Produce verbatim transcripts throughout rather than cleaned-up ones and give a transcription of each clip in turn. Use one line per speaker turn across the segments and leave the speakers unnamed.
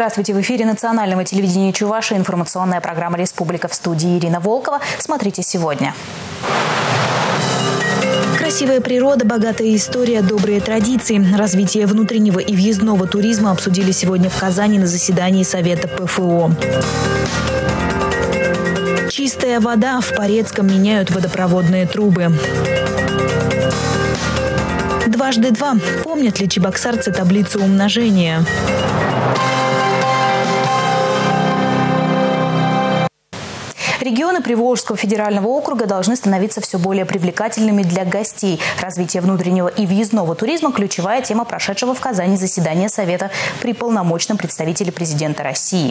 Здравствуйте! В эфире национального телевидения Чувашии информационная программа «Республика», в студии Ирина Волкова. Смотрите сегодня. Красивая природа, богатая история, добрые традиции. Развитие внутреннего и въездного туризма обсудили сегодня в Казани на заседании Совета ПФО. Чистая вода. В Порецком меняют водопроводные трубы. Дважды два. Помнят ли чебоксарцы таблицу умножения? Регионы Приволжского федерального округа должны становиться все более привлекательными для гостей. Развитие внутреннего и въездного туризма – ключевая тема прошедшего в Казани заседания Совета при полномочном представителе президента России.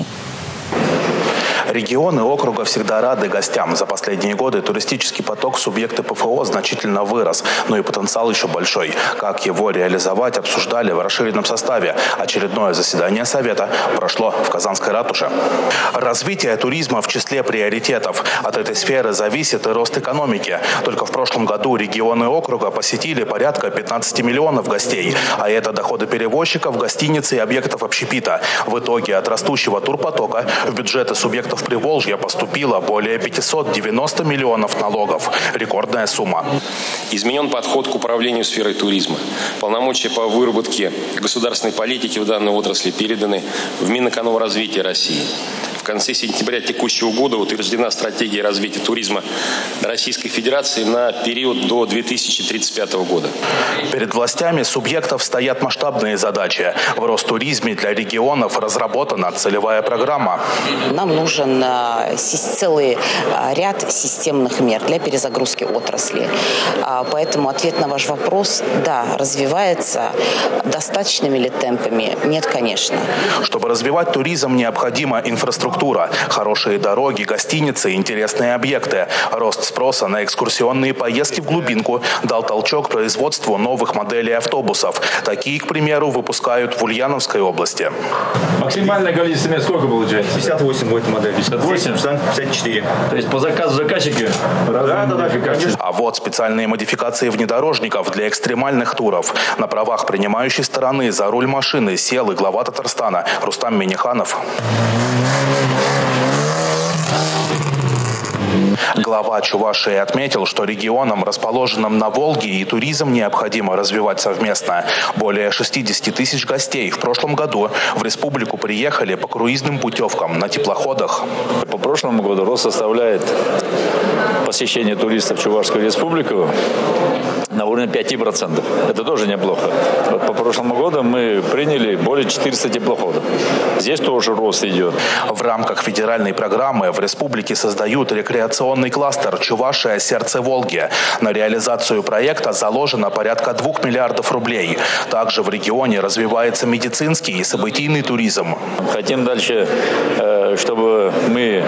Регионы округа всегда рады гостям. За последние годы туристический поток субъекта ПФО значительно вырос, но и потенциал еще большой. Как его реализовать, обсуждали в расширенном составе. Очередное заседание Совета прошло в Казанской ратуше. Развитие туризма в числе приоритетов. От этой сферы зависит и рост экономики. Только в прошлом году регионы округа посетили порядка пятнадцати миллионов гостей. А это доходы перевозчиков, гостиниц и объектов общепита. В итоге от растущего турпотока в бюджеты субъектов Приволжья поступило более пятисот девяноста миллионов налогов. Рекордная сумма.
Изменен подход к управлению сферой туризма. Полномочия по выработке государственной политики в данной отрасли переданы в Минэкономразвития России. В конце сентября текущего года утверждена стратегия развития туризма Российской Федерации на период до две тысячи тридцать пятого года.
Перед властями субъектов стоят масштабные задачи. В Ростуризме для регионов разработана целевая программа.
Нам нужен целый ряд системных мер для перезагрузки отрасли. Поэтому ответ на ваш вопрос – да, развивается. Достаточными ли темпами? Нет, конечно.
Чтобы развивать туризм, необходима инфраструктура. Хорошие дороги, гостиницы, интересные объекты. Рост спроса на экскурсионные поездки в глубинку дал толчок производству новых моделей автобусов. Такие, к примеру, выпускают в Ульяновской области.
Максимальное количество мест сколько получается?
пятьдесят восемь будет модель.
пятьдесят восемь?
пятьдесят четыре.
То есть по заказу заказчики?
Да, да, да.
А вот специальные модификации внедорожников для экстремальных туров. На правах принимающей стороны за руль машины сел и глава Татарстана Рустам Минниханов. Глава Чувашии отметил, что регионам, расположенным на Волге, и туризм необходимо развивать совместно. Более шестидесяти тысяч гостей в прошлом году в республику приехали по круизным путевкам на теплоходах.
По прошлому году рост составляет посещение туристов Чувашской республики на уровне пяти процентов. Это тоже неплохо. Вот по прошлому году мы приняли более четырёхсот теплоходов. Здесь тоже рост идет.
В рамках федеральной программы в республике создают рекреационный кластер «Чувашия. Сердце Волги». На реализацию проекта заложено порядка двух миллиардов рублей. Также в регионе развивается медицинский и событийный туризм.
Хотим дальше, чтобы мы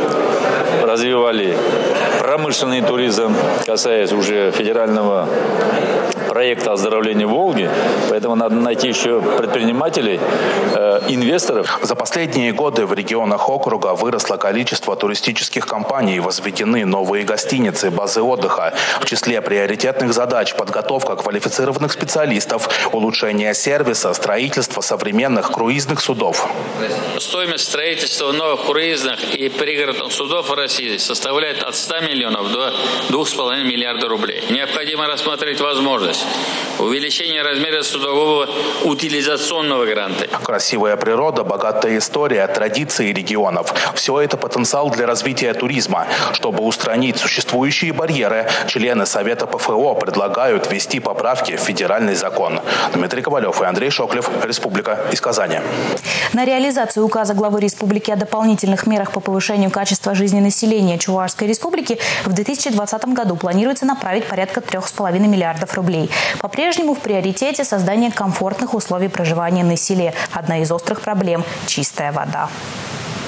развивали промышленный туризм, касаясь уже федерального проекта оздоровления Волги. Поэтому надо найти еще предпринимателей, э, инвесторов.
За последние годы в регионах округа выросло количество туристических компаний, возведены новые гостиницы, базы отдыха. В числе приоритетных задач подготовка квалифицированных специалистов, улучшение сервиса, строительство современных круизных судов.
Стоимость строительства новых круизных и пригородных судов в России составляет от ста миллионов до двух с половиной миллиарда рублей. Необходимо рассмотреть возможность увеличения размера судового утилизационного гранта.
Красивая природа, богатая история, традиции регионов. Все это потенциал для развития туризма. Чтобы устранить существующие барьеры, члены Совета ПФО предлагают ввести поправки в федеральный закон. Дмитрий Ковалев и Андрей Шоклев. Республика, из Казани.
На реализацию указа главы республики о дополнительных мерах по повышению качества жизни населения Чувашской республики в две тысячи двадцатом году планируется направить порядка трех с половиной миллиардов рублей. По-прежнему в приоритете создание комфортных условий проживания на селе. Одна из острых проблем – чистая вода.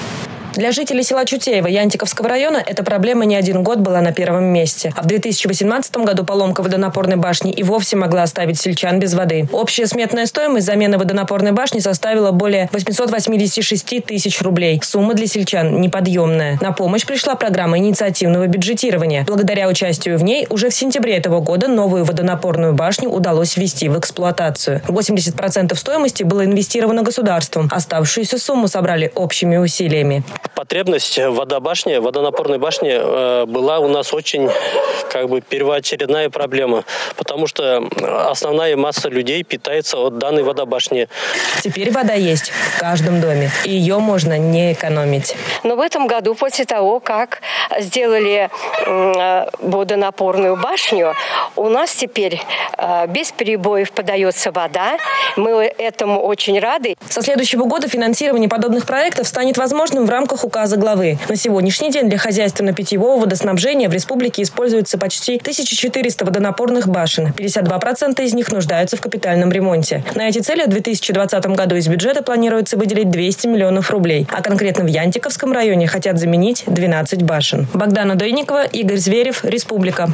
Для жителей села Чутеево Янтиковского района эта проблема не один год была на первом месте. А в две тысячи восемнадцатом году поломка водонапорной башни и вовсе могла оставить сельчан без воды. Общая сметная стоимость замены водонапорной башни составила более восемьсот восемьдесят шесть тысяч рублей. Сумма для сельчан неподъемная. На помощь пришла программа инициативного бюджетирования. Благодаря участию в ней уже в сентябре этого года новую водонапорную башню удалось ввести в эксплуатацию. восемьдесят процентов стоимости было инвестировано государством. Оставшуюся сумму собрали общими усилиями.
Потребность в водобашни, водонапорной башни э, была у нас очень как бы первоочередная проблема, потому что основная масса людей питается от данной водобашни.
Теперь вода есть в каждом доме, и ее можно не экономить.
Но в этом году, после того, как сделали э, водонапорную башню, у нас теперь э, без перебоев подается вода. Мы этому очень рады.
Со следующего года финансирование подобных проектов станет возможным в рамках указа главы. На сегодняшний день для хозяйственно-питьевого водоснабжения в республике используется почти тысяча четыреста водонапорных башен. пятьдесят два процента из них нуждаются в капитальном ремонте. На эти цели в две тысячи двадцатом году из бюджета планируется выделить двести миллионов рублей. А конкретно в Янтиковском районе хотят заменить двенадцать башен. Богдана Дойникова, Игорь Зверев, Республика.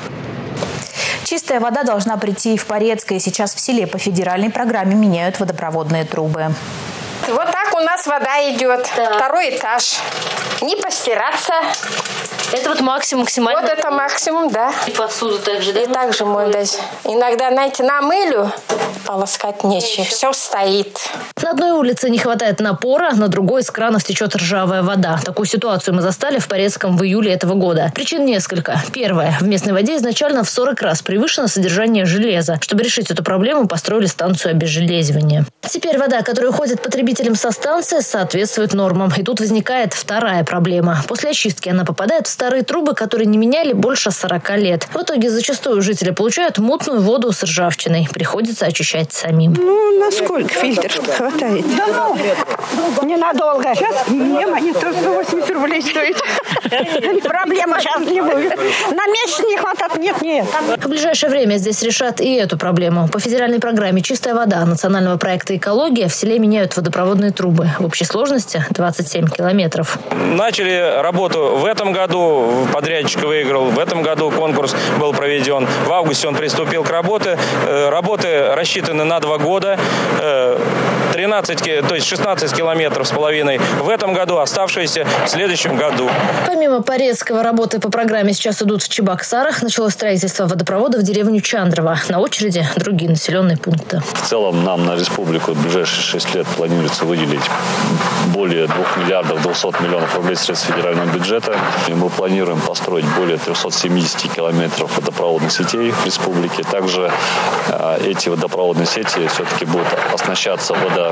Чистая вода должна прийти и в Порецкое. Сейчас в селе по федеральной программе меняют водопроводные трубы.
Вот так у нас вода идет. Да. Второй этаж. Не постираться.
Это вот максимум, максимально?
Вот это максимум, да.
И посуду также, да?
И также можно. Иногда, знаете, на мылю полоскать нечего. Все стоит.
На одной улице не хватает напора, на другой из кранов течет ржавая вода. Такую ситуацию мы застали в Порецком в июле этого года. Причин несколько. Первое. В местной воде изначально в сорок раз превышено содержание железа. Чтобы решить эту проблему, построили станцию обезжелезивания. Теперь вода, которая уходит потребителям со станции, соответствует нормам. И тут возникает вторая проблема. После очистки она попадает в старые трубы, которые не меняли больше сорока лет. В итоге зачастую жители получают мутную воду с ржавчиной. Приходится очищать самим.
Ну, насколько фильтр хватает? Да, ну, ненадолго. Сейчас проблема не то, сто восемьдесят рублей стоит. Проблема сейчас не будет. На месяц не хватает, нет, нет.
В ближайшее время здесь решат и эту проблему. По федеральной программе «Чистая вода» национального проекта «Экология» в селе меняют водопроводные трубы. В общей сложности двадцать семь километров.
Начали работу в этом году, подрядчик выиграл, в этом году конкурс был проведен. В августе он приступил к работе. Работы рассчитаны на два года. тринадцать, то есть шестнадцать километров с половиной в этом году, оставшиеся в следующем году.
Помимо Порецкого, работы по программе сейчас идут в Чебоксарах. Началось строительство водопровода в деревню Чандрово. На очереди другие населенные пункты.
В целом нам на республику в ближайшие шесть лет планируется выделить более двух миллиардов двухсот миллионов рублей средств федерального бюджета. И мы планируем построить более трехсот семидесяти километров водопроводных сетей в республике. Также э, эти водопроводные сети все-таки будут оснащаться водо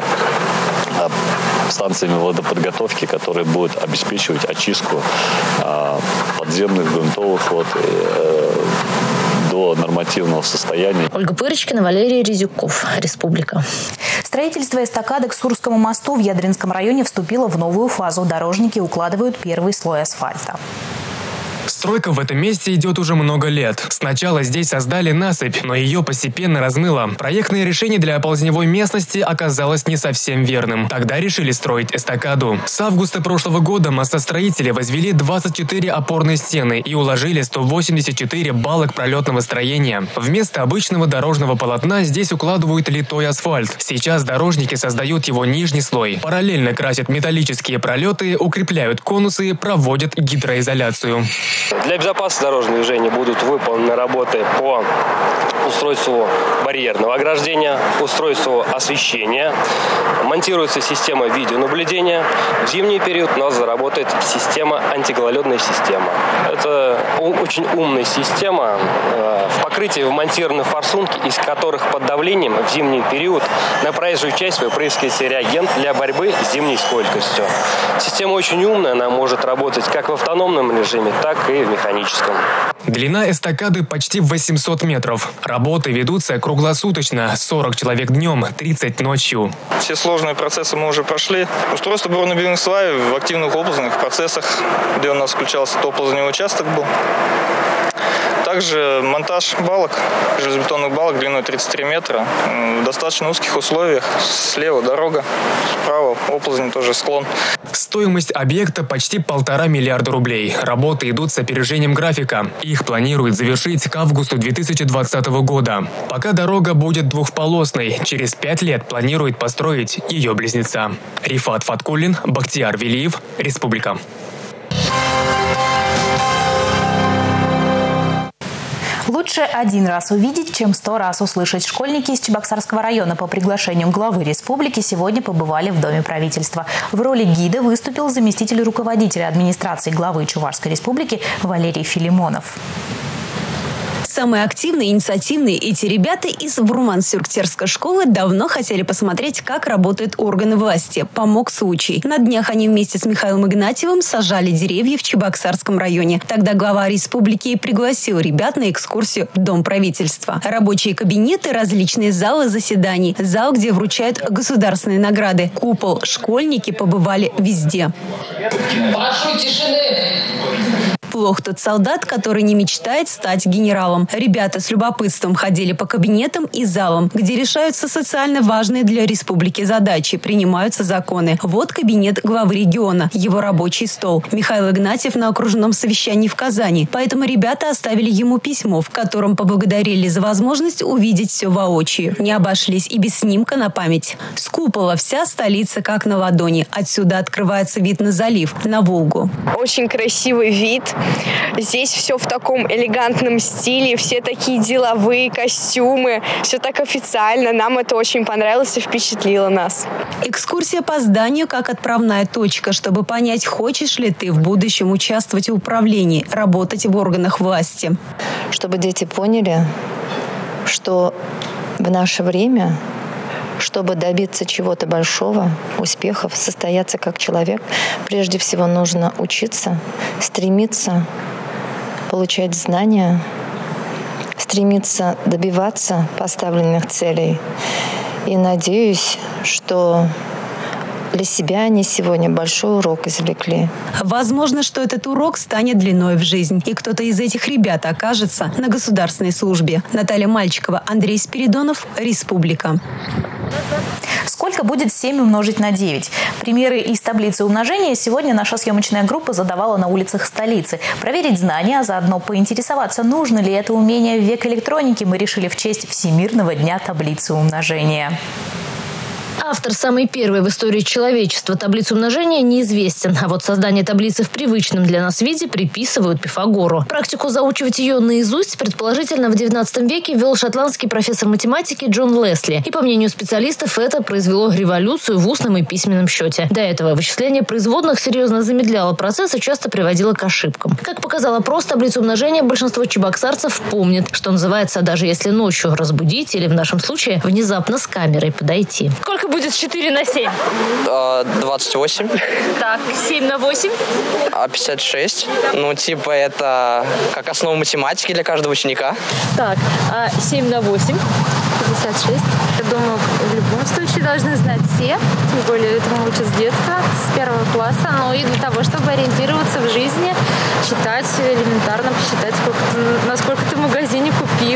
станциями водоподготовки, которые будут обеспечивать очистку э, подземных грунтовых вод э, до нормативного состояния.
Ольга Пырочкина, Валерий Резюков, Республика.
Строительство эстакады к Сурскому мосту в Ядринском районе вступило в новую фазу. Дорожники укладывают первый слой асфальта.
Стройка в этом месте идет уже много лет. Сначала здесь создали насыпь, но ее постепенно размыло. Проектное решение для оползневой местности оказалось не совсем верным. Тогда решили строить эстакаду. С августа прошлого года мостостроители возвели двадцать четыре опорные стены и уложили сто восемьдесят четыре балок пролетного строения. Вместо обычного дорожного полотна здесь укладывают литой асфальт. Сейчас дорожники создают его нижний слой. Параллельно красят металлические пролеты, укрепляют конусы, проводят гидроизоляцию.
Для безопасности дорожного движения будут выполнены работы по устройству барьерного ограждения, устройству освещения, монтируется система видеонаблюдения. В зимний период у нас заработает система, антигололедная система. Это очень умная система. В покрытии вмонтированы форсунки, из которых под давлением в зимний период на проезжую часть выпрыскивается реагент для борьбы с зимней скользкостью. Система очень умная, она может работать как в автономном режиме, так и в механическом.
Длина эстакады почти восемьсот метров. Работы ведутся круглосуточно. сорок человек днем, тридцать ночью.
Все сложные процессы мы уже прошли. Устройство борно-бивных свай в активных оползных процессах, где у нас включался тоползневый участок был. Также монтаж балок, железобетонных балок длиной тридцать три метра в достаточно узких условиях. Слева дорога, справа оползень, тоже склон.
Стоимость объекта почти полтора миллиарда рублей. Работы идут с опережением графика. Их планируют завершить к августу две тысячи двадцатого года. Пока дорога будет двухполосной, через пять лет планируют построить ее близнеца. Рифат Фаткуллин, Бахтияр Велиев, Республика.
Лучше один раз увидеть, чем сто раз услышать. Школьники из Чебоксарского района по приглашению главы республики сегодня побывали в Доме правительства. В роли гида выступил заместитель руководителя администрации главы Чувашской республики Валерий Филимонов.
Самые активные, инициативные эти ребята из Вурман-Сюрктерской школы давно хотели посмотреть, как работают органы власти. Помог случай. На днях они вместе с Михаилом Игнатьевым сажали деревья в Чебоксарском районе. Тогда глава республики и пригласил ребят на экскурсию в Дом правительства. Рабочие кабинеты, различные залы заседаний, зал, где вручают государственные награды, купол. Школьники побывали везде.
Прошу тишины.
Плох тот солдат, который не мечтает стать генералом. Ребята с любопытством ходили по кабинетам и залам, где решаются социально важные для республики задачи, принимаются законы. Вот кабинет главы региона, его рабочий стол. Михаил Игнатьев на окружном совещании в Казани. Поэтому ребята оставили ему письмо, в котором поблагодарили за возможность увидеть все воочию. Не обошлись и без снимка на память. С купола вся столица как на ладони. Отсюда открывается вид на залив, на Волгу.
Очень красивый вид. Здесь все в таком элегантном стиле, все такие деловые костюмы, все так официально. Нам это очень понравилось и впечатлило нас.
Экскурсия по зданию как отправная точка, чтобы понять, хочешь ли ты в будущем участвовать в управлении, работать в органах власти.
Чтобы дети поняли, что в наше время, чтобы добиться чего-то большого, успехов, состояться как человек, прежде всего нужно учиться, стремиться получать знания, стремиться добиваться поставленных целей. И надеюсь, что для себя они сегодня большой урок извлекли.
Возможно, что этот урок станет длиной в жизнь. И кто-то из этих ребят окажется на государственной службе. Наталья Мальчикова, Андрей Спиридонов, Республика.
Сколько будет семь умножить на девять? Примеры из таблицы умножения сегодня наша съемочная группа задавала на улицах столицы. Проверить знания, а заодно поинтересоваться, нужно ли это умение в век электроники, мы решили в честь Всемирного дня таблицы умножения.
Автор самой первой в истории человечества таблицы умножения неизвестен, а вот создание таблицы в привычном для нас виде приписывают Пифагору. Практику заучивать ее наизусть предположительно в девятнадцатом веке вел шотландский профессор математики Джон Лесли. И, по мнению специалистов, это произвело революцию в устном и письменном счете. До этого вычисление производных серьезно замедляло процесс и часто приводило к ошибкам. Как показал опрос, таблицу умножения большинство чебоксарцев помнит, что называется, даже если ночью разбудить или, в нашем случае, внезапно с камерой подойти.
Сколько будет четыре на семь?
двадцать восемь.
Так, семь на восемь?
пятьдесят шесть. Ну, типа, это как основа математики для каждого ученика.
Так, а семь на восемь?
пятьдесят шесть. Я думаю, в любом случае должны знать все. Тем более этому учат с детства, с первого класса. Ну и для того, чтобы ориентироваться в жизни, читать элементарно, посчитать, сколько ты, насколько ты в магазине купил.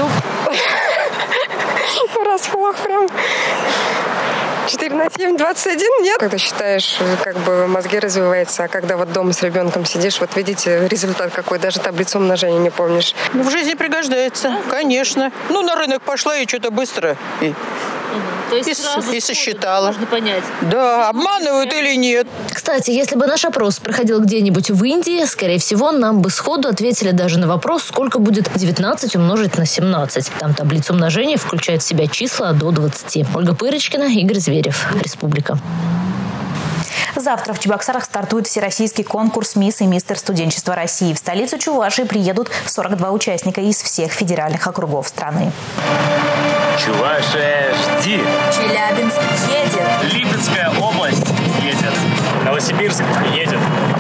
Врасплох прям. четыре на семь, двадцать один, нет? Когда считаешь, как бы мозги развиваются, а когда вот дома с ребенком сидишь, вот видите, результат какой, даже таблицу умножения не помнишь.
Ну, в жизни пригождается, конечно. Ну, на рынок пошла и что-то быстро. И,
То есть
и,
сразу
и сосчитала.
Можно понять.
Да, обманывают или нет.
Кстати, если бы наш опрос проходил где-нибудь в Индии, скорее всего, нам бы сходу ответили даже на вопрос, сколько будет девятнадцать умножить на семнадцать. Там таблица умножения включает в себя числа до двадцати. Ольга Пырочкина, Игорь Зверев, Республика.
Завтра в Чебоксарах стартует всероссийский конкурс «Мисс и Мистер студенчества России». В столицу Чувашии приедут сорок два участника из всех федеральных округов страны.
Чувашия, жди!
Челябинск едет!
Липецкая область едет! Новосибирск едет!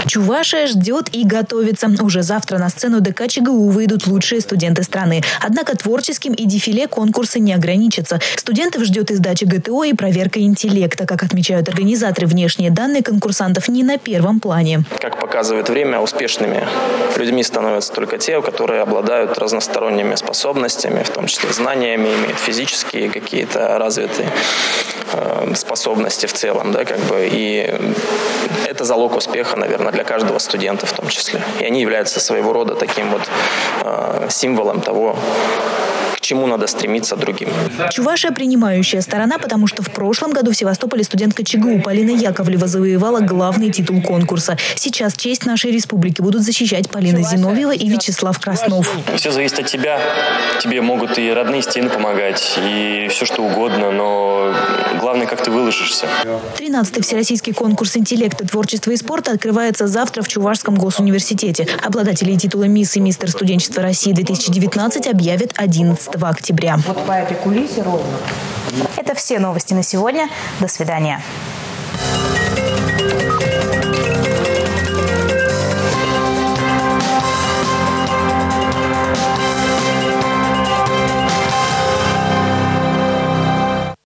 Чувашия ждет и готовится. Уже завтра на сцену ДК ЧГУ выйдут лучшие студенты страны. Однако творческим и дефиле конкурса не ограничится. Студентов ждет и сдача ГТО, и проверка интеллекта. Как отмечают организаторы, внешние данные конкурсантов не на первом плане.
Как показывает время, успешными людьми становятся только те, которые обладают разносторонними способностями, в том числе знаниями, имеют физические какие-то развитые э, способности в целом, да, как бы, и это залог успеха, наверное, для каждого студента в том числе. И они являются своего рода таким вот э, символом того, к чему надо стремиться другим.
Чувашия принимающая сторона, потому что в прошлом году в Севастополе студентка ЧГУ Полина Яковлева завоевала главный титул конкурса. Сейчас честь нашей республики будут защищать Полина Зиновьева и Вячеслав Краснов.
Все зависит от тебя. Тебе могут и родные стены помогать, и все что угодно, но главное, как ты выложишься.
тринадцатый Всероссийский конкурс интеллекта, творчества и спорта открывается завтра в Чувашском госуниверситете. Обладателей титула «Мисс» и «Мистер студенчества России две тысячи девятнадцать» объявят одиннадцатого октября.
Вот по этой кулисе ровно.
Это все новости на сегодня. До свидания.